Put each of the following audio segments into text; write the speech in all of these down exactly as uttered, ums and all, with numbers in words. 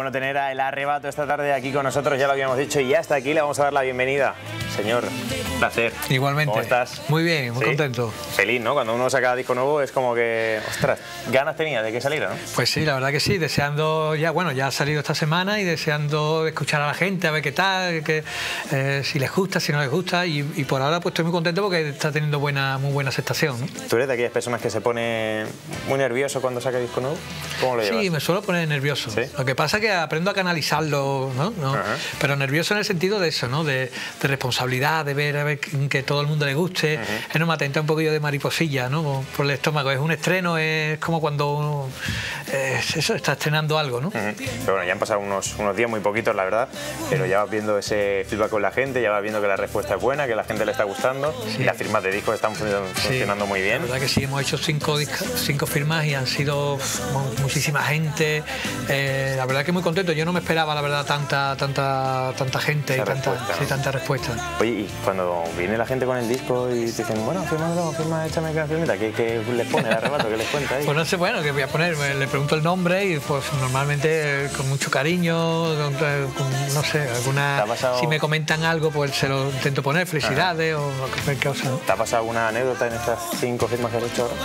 bueno tener a El Arrebato esta tarde aquí con nosotros, ya lo habíamos dicho, y hasta aquí le vamos a dar la bienvenida. Señor, un placer. Igualmente. ¿Cómo estás? Muy bien, muy ¿Sí? contento. Feliz, ¿no? Cuando uno saca disco nuevo es como que, ostras, ganas tenía de que saliera, ¿no? Pues sí, la verdad que sí, deseando ya, bueno, ya ha salido esta semana y deseando escuchar a la gente, a ver qué tal, que, eh, si les gusta, si no les gusta, y, y por ahora pues estoy muy contento porque está teniendo buena, muy buena aceptación, ¿no? ¿Tú eres de aquellas personas que se pone muy nervioso cuando saca disco nuevo? ¿Cómo lo llevas? Sí, me suelo poner nervioso. ¿Sí? Lo que pasa es que aprendo a canalizarlo, ¿no? ¿No? Pero nervioso en el sentido de eso, ¿no? De, de responsabilidad, de ver, a ver que todo el mundo le guste. Uh-huh. Es no me atenta un poquillo de mariposilla, ¿no? Por el estómago. Es un estreno, es como cuando uno eh, eso, está estrenando algo, ¿no? Uh-huh. Pero bueno, ya han pasado unos, unos días muy poquitos, la verdad, pero ya vas viendo ese feedback con la gente, ya vas viendo que la respuesta es buena, que a la gente le está gustando, sí. Y las firmas de discos están funcionando, sí. funcionando muy bien. La verdad que sí, hemos hecho cinco, cinco firmas y han sido muchísima gente. Eh, la verdad que muy contento. Yo no me esperaba, la verdad, tanta tanta tanta gente Esa y tanta respuesta, ¿no? sí, tanta respuesta. Oye, y cuando viene la gente con el disco y te dicen, bueno, fírmalo, firma, échame una firmita, ¿qué, qué les pone El Arrebato? ¿Qué les cuenta ahí? Pues no sé, bueno, que voy a poner, le pregunto el nombre y pues normalmente con mucho cariño, con, con, no sé, alguna... pasado... Si me comentan algo, pues se lo intento poner, felicidades. Ajá. O cualquier cosa, ¿no? ¿Te ha pasado alguna anécdota en estas cinco firmas que has hecho ahora?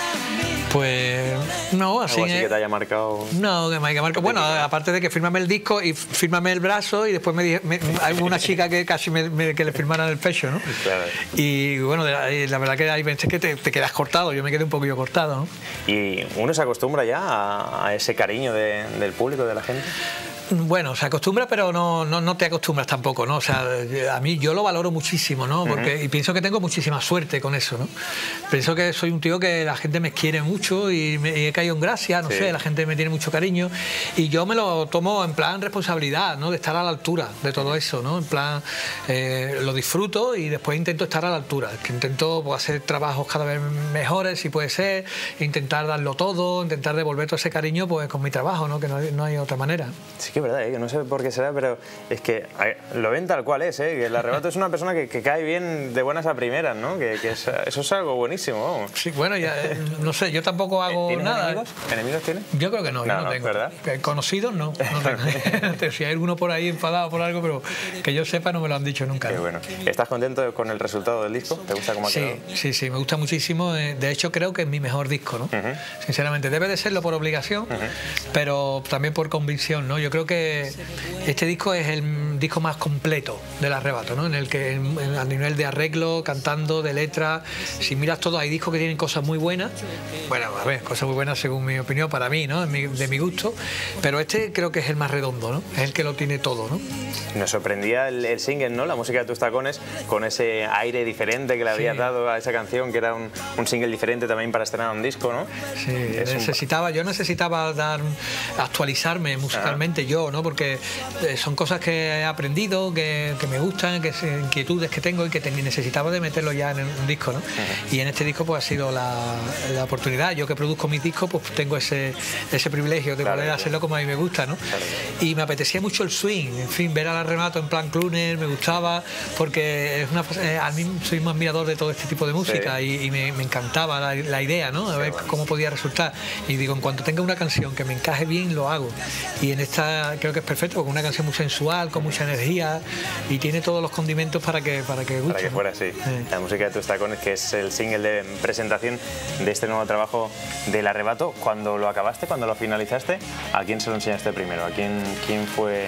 Pues no, así, ¿Algo así que te haya marcado? No, que me haya marcado. Bueno, aparte de que fírmame el disco y fírmame el brazo, y después me, me hay una chica que casi me, me, que le firmaran el pecho, ¿no? Claro. Y bueno, la, la verdad que hay veces que te, te quedas cortado. Yo me quedé un poquillo cortado, ¿no? ¿Y uno se acostumbra ya a, a ese cariño de, del público, de la gente? Bueno, se acostumbra, pero no, no, no te acostumbras tampoco, ¿no? O sea, a mí yo lo valoro muchísimo, ¿no? Porque, uh-huh. Y pienso que tengo muchísima suerte con eso, ¿no? Pienso que soy un tío que la gente me quiere mucho y, me, y he caído en gracia, no sí. sé, la gente me tiene mucho cariño y yo me lo tomo en plan responsabilidad, ¿no? De estar a la altura de todo eso, ¿no? En plan, eh, lo disfruto y después intento estar a la altura, que intento pues, hacer trabajos cada vez mejores, si puede ser, intentar darlo todo, intentar devolver todo ese cariño pues con mi trabajo, ¿no? Que no hay, no hay otra manera. Sí que es verdad, ¿eh? Que no sé por qué será, pero es que lo ven tal cual es, ¿eh? Que El Arrebato es una persona que, que cae bien de buenas a primeras, ¿no? Que, que es, eso es algo buenísimo, vamos. Sí, bueno, ya, no sé, yo tampoco hago ¿Tienes nada. enemigos? ¿Enemigos tienes? Yo creo que no, no yo no, no tengo. ¿verdad? Conocidos no, no tengo. Si hay alguno por ahí enfadado por algo, pero que yo sepa no me lo han dicho nunca. Qué bueno. ¿Estás contento con el resultado del disco? ¿Te gusta cómo ha sí, quedado? Sí, sí, me gusta muchísimo. De hecho, creo que es mi mejor disco, ¿no? Uh-huh. Sinceramente, debe de serlo por obligación, uh-huh. pero también por convicción, ¿no? Yo creo que este disco es el disco más completo del Arrebato, ¿no? En el que en, en, a nivel de arreglo, cantando, de letra, si miras todo, hay discos que tienen cosas muy buenas, bueno, a ver, cosas muy buenas según mi opinión, para mí, ¿no? De mi, de mi gusto, pero este creo que es el más redondo, ¿no? Es el que lo tiene todo, ¿no? Nos sorprendía el, el single, ¿no? La música de Tus Tacones, con ese aire diferente que le habías sí. dado a esa canción, que era un, un single diferente también para estrenar un disco, ¿no? Sí, necesitaba, un... yo necesitaba dar, actualizarme musicalmente ah. yo, ¿no? Porque eh, son cosas que he aprendido, que, que me gustan, que inquietudes que tengo y que te, necesitaba de meterlo ya en un disco, ¿no? Uh-huh. Y en este disco pues ha sido la, la oportunidad. Yo que produzco mis discos pues tengo ese, ese privilegio de claro, poder claro. hacerlo como a mí me gusta, ¿no? Claro. Y me apetecía mucho el swing, en fin, ver al Arrebato en plan crooner, me gustaba, porque es una, eh, a mí soy un admirador de todo este tipo de música sí. y, y me, me encantaba la, la idea, ¿no? A ver sí, bueno. cómo podía resultar. Y digo, en cuanto tenga una canción que me encaje bien, lo hago. Y en esta creo que es perfecto, porque es una canción muy sensual, con mucha energía y tiene todos los condimentos para que, para que guste. Para que fuera así. Sí. La música de Tus Tacones, que es el single de presentación de este nuevo trabajo del Arrebato. Cuando lo acabaste, cuando lo finalizaste, ¿a quién se lo enseñaste primero? ¿A quién, quién fue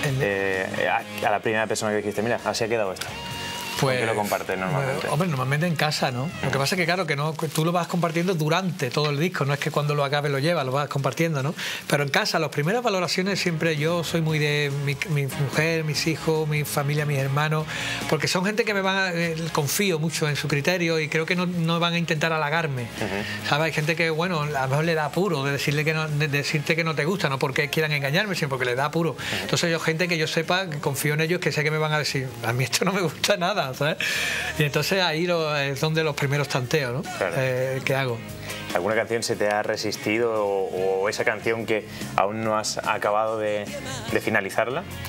eh, a, a la primera persona que dijiste, mira, así ha quedado esto? Pues, ¿con qué lo compartes normalmente? Pues, hombre, normalmente en casa, ¿no? Lo que pasa es que, claro, que no, tú lo vas compartiendo durante todo el disco, no es que cuando lo acabes lo llevas, lo vas compartiendo, ¿no? Pero en casa, las primeras valoraciones siempre yo soy muy de mi, mi mujer, mis hijos, mi familia, mis hermanos, porque son gente que me van a, eh, confío mucho en su criterio y creo que no, no van a intentar halagarme, uh-huh. ¿sabes? Hay gente que, bueno, a lo mejor le da apuro de, decirle que no, de decirte que no te gusta, no porque quieran engañarme, sino porque le da apuro. Uh-huh. Entonces yo, gente que yo sepa, que confío en ellos, que sé que me van a decir, a mí esto no me gusta nada, ¿sabes? Y entonces ahí lo, es donde los primeros tanteos, ¿no? Claro. Eh, que hago. ¿Alguna canción se te ha resistido o, o esa canción que aún no has acabado de, de finalizarla?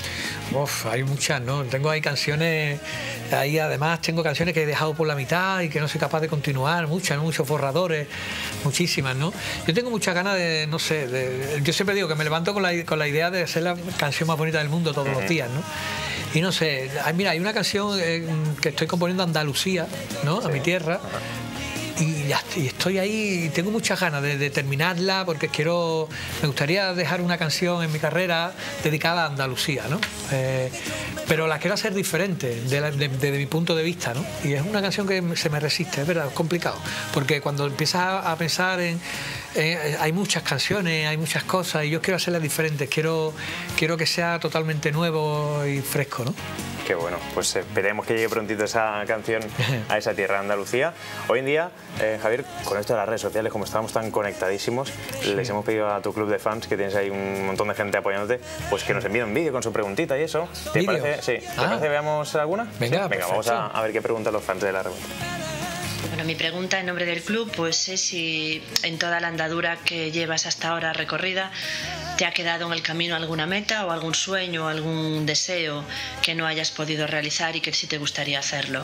Uf, hay muchas, ¿no? Tengo ahí canciones, ahí además tengo canciones que he dejado por la mitad y que no soy capaz de continuar, muchas, muchos borradores, muchísimas, ¿no? Yo tengo muchas ganas de, no sé, de, yo siempre digo que me levanto con la, con la idea de ser la canción más bonita del mundo todos uh-huh. los días, ¿no? Y no sé, mira, hay una canción eh, que estoy componiendo, Andalucía, ¿no? Sí. A mi tierra. Uh-huh. Y, ya, y estoy ahí y tengo muchas ganas de, de terminarla porque quiero, me gustaría dejar una canción en mi carrera dedicada a Andalucía, ¿no? Eh, pero la quiero hacer diferente de la, de, desde mi punto de vista, ¿no? Y es una canción que se me resiste, es verdad, es complicado, porque cuando empiezas a, a pensar en eh, hay muchas canciones, hay muchas cosas y yo quiero hacerlas diferentes, quiero, quiero que sea totalmente nuevo y fresco, ¿no? Qué bueno, pues esperemos que llegue prontito esa canción a esa tierra de Andalucía. Hoy en día, eh, Javier, con esto de las redes sociales, como estamos tan conectadísimos, sí. les hemos pedido a tu club de fans, que tienes ahí un montón de gente apoyándote, pues que nos envíen un vídeo con su preguntita y eso. ¿Te ¿Vídeos? parece? Sí. ¿Te ah. parece que veamos alguna? Venga, sí. Venga, vamos a, a ver qué preguntan los fans de la Rebota. Bueno, mi pregunta en nombre del club pues es si en toda la andadura que llevas hasta ahora recorrida te ha quedado en el camino alguna meta o algún sueño o algún deseo que no hayas podido realizar y que sí te gustaría hacerlo.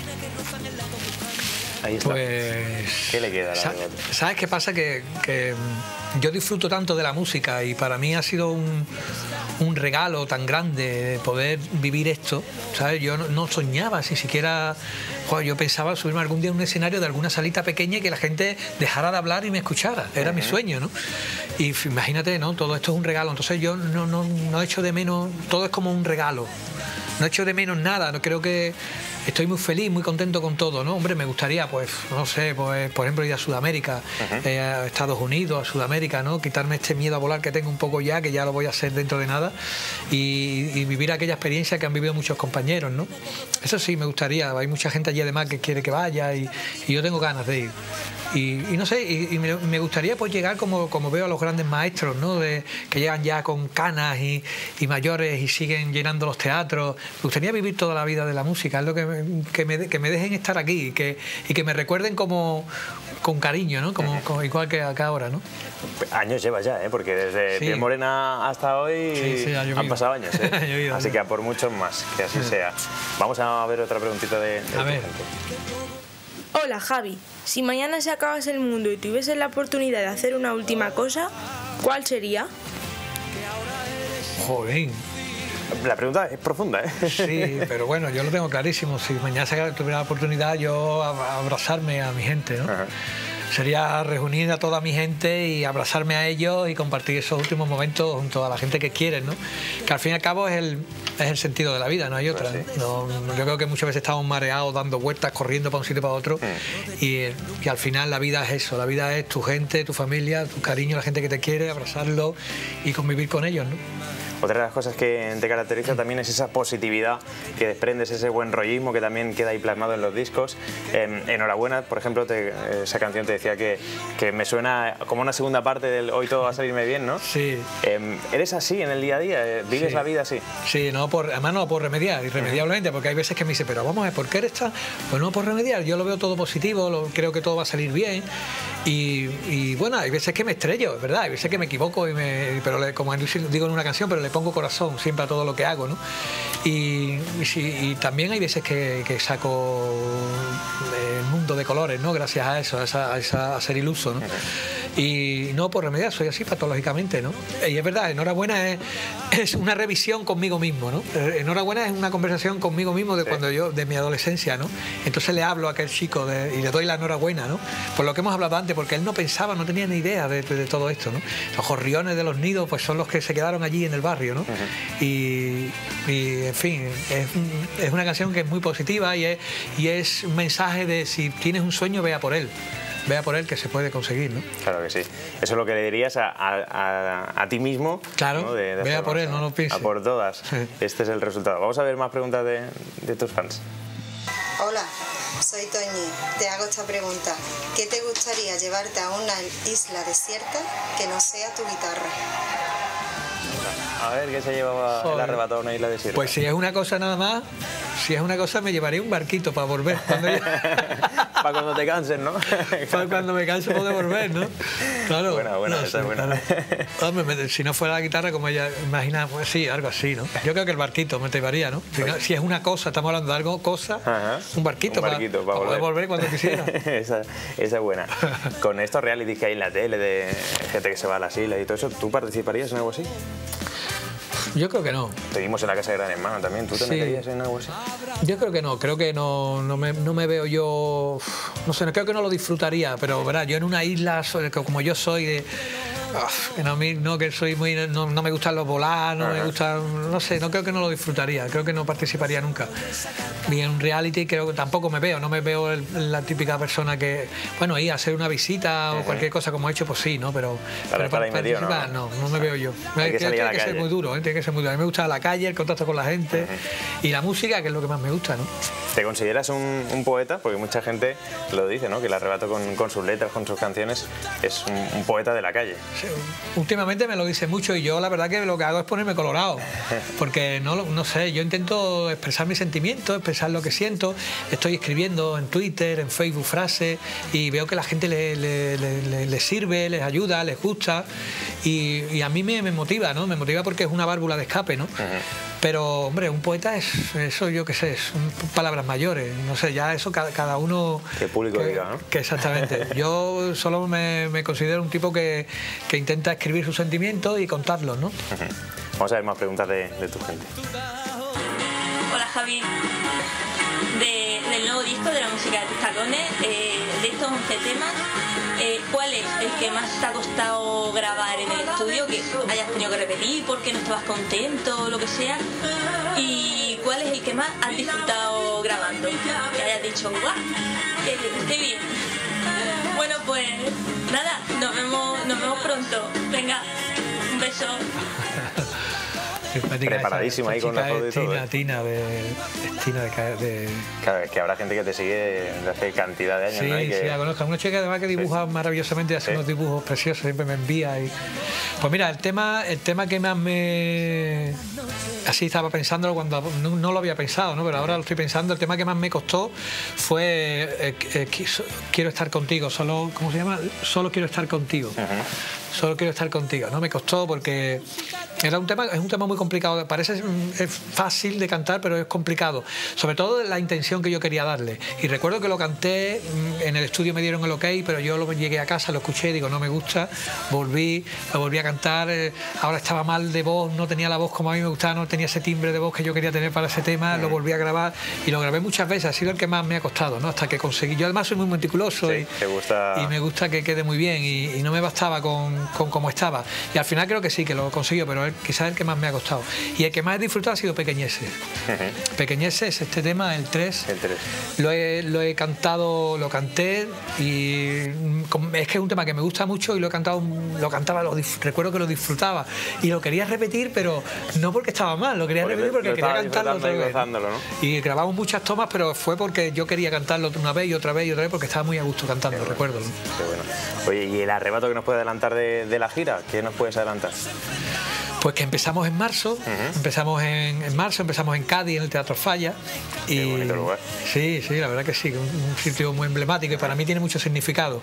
Ahí está. Pues, ¿qué le queda a la ¿sabes, Rebota? ¿Sabes qué pasa? Que, que yo disfruto tanto de la música y para mí ha sido un, un regalo tan grande poder vivir esto, ¿sabes? Yo no, no soñaba, si siquiera, joder, yo pensaba subirme algún día a un escenario de alguna salita pequeña y que la gente dejara de hablar y me escuchara, era uh-huh. mi sueño, ¿no? Y imagínate, ¿no? Todo esto es un regalo, entonces yo no, no, no echo de menos, todo es como un regalo, no echo de menos nada, no creo que... Estoy muy feliz, muy contento con todo, ¿no? Hombre, me gustaría, pues, no sé, pues, por ejemplo, ir a Sudamérica, uh-huh. eh, a Estados Unidos, a Sudamérica, ¿no? Quitarme este miedo a volar que tengo un poco ya, que ya lo voy a hacer dentro de nada, y, y vivir aquella experiencia que han vivido muchos compañeros, ¿no? Eso sí, me gustaría. Hay mucha gente allí además que quiere que vaya y, y yo tengo ganas de ir. Y, y no sé, y, y me, me gustaría pues llegar como, como veo a los grandes maestros, ¿no? De, que llegan ya con canas y, y mayores y siguen llenando los teatros. Me gustaría vivir toda la vida de la música, es lo que me, que me, que me dejen estar aquí y que, y que me recuerden como con cariño, ¿no? Como, como igual que acá ahora, ¿no? Años lleva ya, ¿eh? Porque desde sí. Piel Morena hasta hoy sí, sí, han pasado años, ¿eh? Así que a por muchos más, que así sí. sea. Vamos a ver otra preguntita de, de a ver. gente. Hola Javi, si mañana se acabase el mundo y tuvieses la oportunidad de hacer una última cosa, ¿cuál sería? Joder. La pregunta es profunda, ¿eh? Sí, pero bueno, yo lo tengo clarísimo. Si mañana se tuviera la oportunidad, yo abrazarme a mi gente, ¿no? Ajá. Sería reunir a toda mi gente y abrazarme a ellos y compartir esos últimos momentos junto a la gente que quieres, ¿no? Que al fin y al cabo es el, es el sentido de la vida, no hay otra. Pues sí. ¿no? Yo creo que muchas veces estamos mareados, dando vueltas, corriendo para un sitio para otro mm. y, y al final la vida es eso, la vida es tu gente, tu familia, tu cariño, la gente que te quiere, abrazarlo y convivir con ellos, ¿no? Otra de las cosas que te caracteriza también es esa positividad que desprendes, ese buen rollismo que también queda ahí plasmado en los discos. Eh, enhorabuena, por ejemplo, te, esa canción te decía que, que me suena como una segunda parte del Hoy todo va a salirme bien, ¿no? Sí. Eh, ¿Eres así en el día a día? ¿Vives sí. la vida así? Sí, no por, además no por remediar, irremediablemente, porque hay veces que me dice, pero vamos a ver, ¿por qué eres tan...? Pues no por remediar, yo lo veo todo positivo, lo, creo que todo va a salir bien y, y bueno, hay veces que me estrello, es verdad, hay veces que me equivoco, y me, pero le, como digo en una canción, pero le pongo corazón siempre a todo lo que hago, ¿no? Y, y, y también hay veces que, que saco el mundo de colores, ¿no? Gracias a eso, a, esa, a, esa, a ser iluso, ¿no? Y no por remediar, soy así patológicamente, ¿no? Y es verdad, enhorabuena es, es una revisión conmigo mismo, ¿no? Enhorabuena es una conversación conmigo mismo de cuando yo, de mi adolescencia, ¿no? Entonces le hablo a aquel chico de, y le doy la enhorabuena, ¿no? Por lo que hemos hablado antes, porque él no pensaba, no tenía ni idea de, de, de todo esto, ¿no? Los gorriones de los nidos, pues son los que se quedaron allí en el barrio, ¿no? Uh-huh. y, y, en fin, es, es una canción que es muy positiva y es, y es un mensaje de si tienes un sueño, vea por él. Vea por él que se puede conseguir, ¿no? Claro que sí. Eso es lo que le dirías a, a, a ti mismo. Claro, ¿no? de, de vea por él, no lo pienses. A por todas. Sí. Este es el resultado. Vamos a ver más preguntas de, de tus fans. Hola, soy Toñi. Te hago esta pregunta. ¿Qué te gustaría llevarte a una isla desierta que no sea tu guitarra? A ver, ¿qué se llevaba el arrebato a una isla desierta? Pues si es una cosa nada más, si es una cosa me llevaría un barquito para volver. Cuando ya... para cuando te canses, ¿no? Para cuando me canse poder volver, ¿no? Claro. Buena, buena, no, esa sí, es buena. Claro. Hombre, me, si no fuera la guitarra, como ella imagina, pues sí, algo así, ¿no? Yo creo que el barquito me llevaría, ¿no? Si, no, si es una cosa, estamos hablando de algo, cosa, Ajá. un barquito, un barquito para, para, para volver. poder volver cuando quisiera. esa, esa es buena. Con estos reality que hay en la tele de gente que se va a las islas y todo eso, ¿tú participarías en algo así? Yo creo que no. Te vimos en la casa de Gran Hermano también. ¿Tú te Sí. meterías en algo así? Yo creo que no, creo que no, no, me, no me veo yo, no sé, creo que no lo disfrutaría, pero verá, yo en una isla, como yo soy de... Uf, no, a mí no, que soy muy, no, no me gustan los volar, no Ajá. me gustan, no sé, no creo que no lo disfrutaría, creo que no participaría nunca. Ni en un reality creo que tampoco me veo, no me veo el, la típica persona que, bueno, ir a hacer una visita Ajá. o cualquier cosa como he hecho, pues sí, ¿no? Pero, pero para participar, ¿no? no, no me veo yo. Hay que tiene que, que ser muy duro, ¿eh? Tiene que ser muy duro. A mí me gusta la calle, el contacto con la gente Ajá. y la música, que es lo que más me gusta, ¿no? ¿Te consideras un, un poeta? Porque mucha gente lo dice, ¿no? Que el Arrebato con, con sus letras, con sus canciones, es un, un poeta de la calle. Sí, últimamente me lo dice mucho y yo la verdad que lo que hago es ponerme colorado, porque no, no sé, yo intento expresar mis sentimientos, expresar lo que siento, estoy escribiendo en Twitter, en Facebook frases y veo que la gente le, le, le, le sirve, les ayuda, les gusta y, y a mí me, me motiva, ¿no? Me motiva porque es una válvula de escape, ¿no? Uh-huh. Pero, hombre, un poeta es, eso yo qué sé, son palabras mayores, no sé, ya eso cada, cada uno... Que el público que, diga, ¿no? Que exactamente. Yo solo me, me considero un tipo que, que intenta escribir sus sentimientos y contarlos, ¿no? Uh-huh. Vamos a ver más preguntas de, de tu gente. Hola, Javi. De, del nuevo disco de la música de tus tacones, eh, de estos once temas, eh, ¿cuál es el que más te ha costado grabar en el estudio, que hayas tenido que repetir porque no estabas contento o lo que sea? ¿Y cuál es el que más has disfrutado grabando? Que hayas dicho, ¡guau! ¡Qué, qué bien! Bueno, pues nada, nos vemos, nos vemos pronto. Venga, un beso. Preparadísima ahí con la foto y todo. Tina, Tina, de, Tina de, de... Claro, que habrá gente que te sigue desde hace cantidad de años, sí, ¿no? Y que... sí, la conozco. Una chica además que dibuja sí. maravillosamente, hace sí. unos dibujos preciosos, siempre me envía. Y... Pues mira, el tema, el tema que más me... Así estaba pensándolo cuando no, no lo había pensado, ¿no? Pero ahora lo estoy pensando. El tema que más me costó fue eh, eh, Quiero estar contigo, solo, ¿cómo se llama? Solo quiero estar contigo. Uh-huh. Solo quiero estar contigo, ¿no? Me costó porque era un tema, es un tema muy complicado. Parece es fácil de cantar, pero es complicado. Sobre todo la intención que yo quería darle. Y recuerdo que lo canté, en el estudio me dieron el ok, pero yo lo llegué a casa, lo escuché, digo, no me gusta, volví, lo volví a cantar. Ahora estaba mal de voz, no tenía la voz como a mí me gustaba, no tenía ese timbre de voz que yo quería tener para ese tema, mm. lo volví a grabar y lo grabé muchas veces. Ha sido el que más me ha costado, ¿no? Hasta que conseguí. Yo además soy muy meticuloso sí, y, te gusta... y me gusta que quede muy bien y, y no me bastaba con con cómo estaba. Y al final creo que sí, que lo consiguió, pero él, quizás el que más me ha costado. Y el que más he disfrutado ha sido Pequeñeces. Uh-huh. Pequeñeces, este tema, el tres. El tres. Lo he, lo he cantado, lo canté y es que es un tema que me gusta mucho y lo he cantado, lo cantaba, lo, recuerdo que lo disfrutaba y lo quería repetir, pero no porque estaba mal, lo quería porque repetir porque quería cantarlo otra vez. ¿no? Y grabamos muchas tomas, pero fue porque yo quería cantarlo una vez y otra vez y otra vez porque estaba muy a gusto cantando, Qué bueno. recuerdo. Qué bueno. Oye, ¿y el arrebato que nos puede adelantar de, de la gira? ¿Qué nos puedes adelantar? Pues que empezamos en marzo, uh-huh. empezamos en, en marzo, empezamos en Cádiz, en el Teatro Falla. Qué y, bonito lugar. Sí, sí, la verdad que sí, un, un sitio muy emblemático y para mí tiene mucho significado.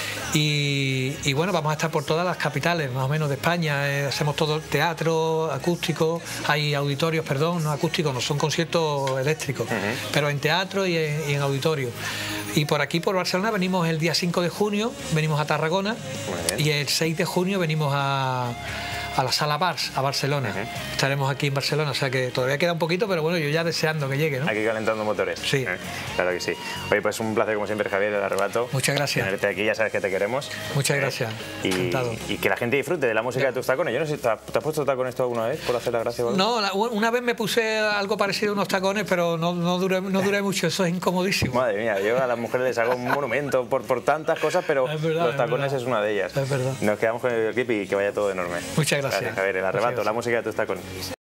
Y, y bueno, vamos a estar por todas las capitales, más o menos, de España. Eh, hacemos todo teatro, acústico, hay auditorios, perdón, no acústicos, no son conciertos eléctricos, uh-huh. pero en teatro y en, y en auditorio. Y por aquí, por Barcelona, venimos el día cinco de junio, venimos a Tarragona y el seis de junio venimos a... a la Sala Bars, a Barcelona. Uh-huh. Estaremos aquí en Barcelona, o sea que todavía queda un poquito, pero bueno, yo ya deseando que llegue, ¿no? Aquí calentando motores. Sí. ¿Eh? Claro que sí. Oye, pues un placer como siempre, Javier, del Arrebato. Muchas gracias. Tenerte aquí, ya sabes que te queremos. Muchas gracias. ¿Eh? Y, y que la gente disfrute de la música de tus tacones. Yo no sé, ¿te has puesto tacones esto alguna vez por hacer la gracia? No, la, una vez me puse algo parecido a unos tacones, pero no, no, duré, no duré mucho, eso es incomodísimo. Madre mía, yo a las mujeres les hago un monumento por, por tantas cosas, pero es verdad, los tacones es, es una de ellas. Es verdad. Nos quedamos con el clip y que vaya todo enorme. Muchas gracias. Gracias, Javier. El Arrebato, la música de tus tacones.